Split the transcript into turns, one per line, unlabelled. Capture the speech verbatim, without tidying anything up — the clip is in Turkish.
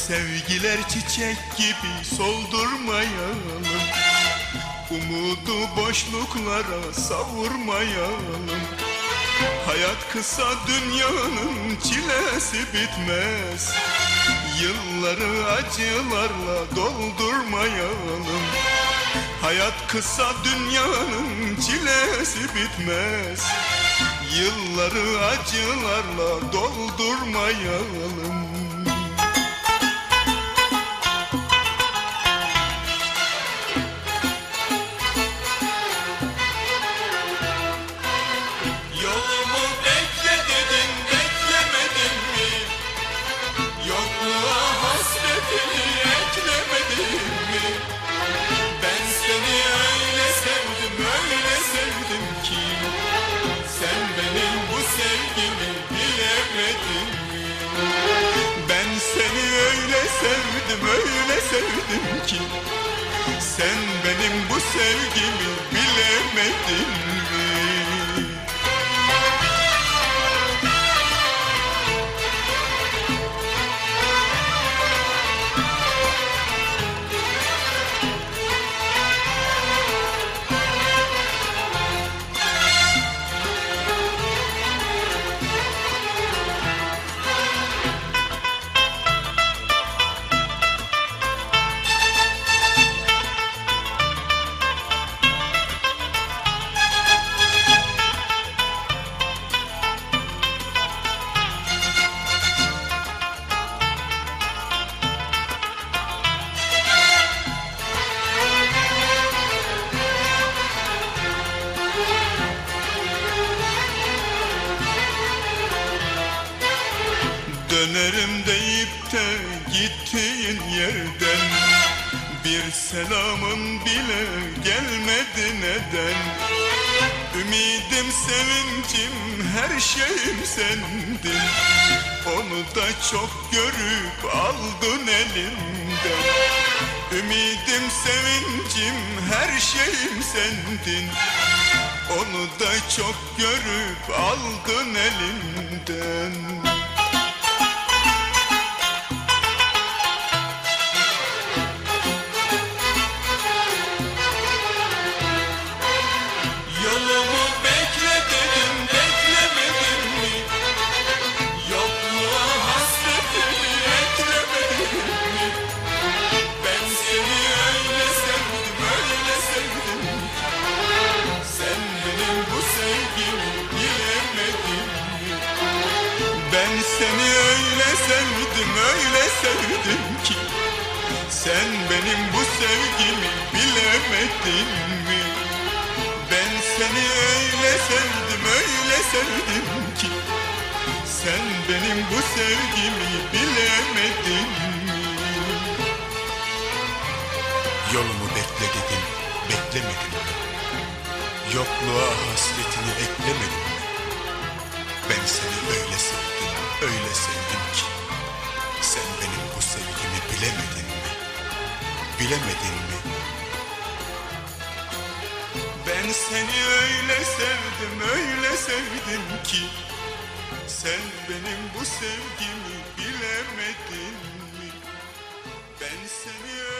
Sevgiler çiçek gibi soldurmayalım, umudu boşluklara savurmayalım. Hayat kısa, dünyanın çilesi bitmez, yılları acılarla doldurmayalım. Hayat kısa, dünyanın çilesi bitmez, yılları acılarla doldurmayalım. Yolumu bekle dedin, beklemedin mi? Yokluğa hasretini eklemedin mi? Ben seni öyle sevdim, öyle sevdim ki sen benim bu sevgimi bilemedin mi? Ben seni öyle sevdim, öyle sevdim ki sen benim bu sevgimi bilemedin mi? Dönerim deyip de gittiğin yerden bir selamın bile gelmedi neden? Ümidim, sevincim, her şeyim sendin, onu da çok görüp aldın elimden. Ümidim, sevincim, her şeyim sendin, onu da çok görüp aldın elimden. Yolumu bekle dedim, beklemedin mi? Yokluğa hasretini eklemedin mi? Ben seni öyle sevdim, öyle sevdim ki sen benim bu sevgimi bilemedin mi? Ben seni öyle sevdim, öyle sevdim ki sen benim bu sevgimi bilemedin mi? Ben seni öyle sevdim, öyle sevdim ki sen benim bu sevgimi bilemedin mi?
Yolumu bekle dedim, beklemedin mi? Yokluğa hasretini eklemedin mi? Ben seni öyle sevdim, öyle sevdim ki sen benim bu sevgimi bilemedin mi? Bilemedin mi?
Ben seni öyle sevdim, öyle sevdim ki sen benim bu sevgimi bilemedin mi? Ben seni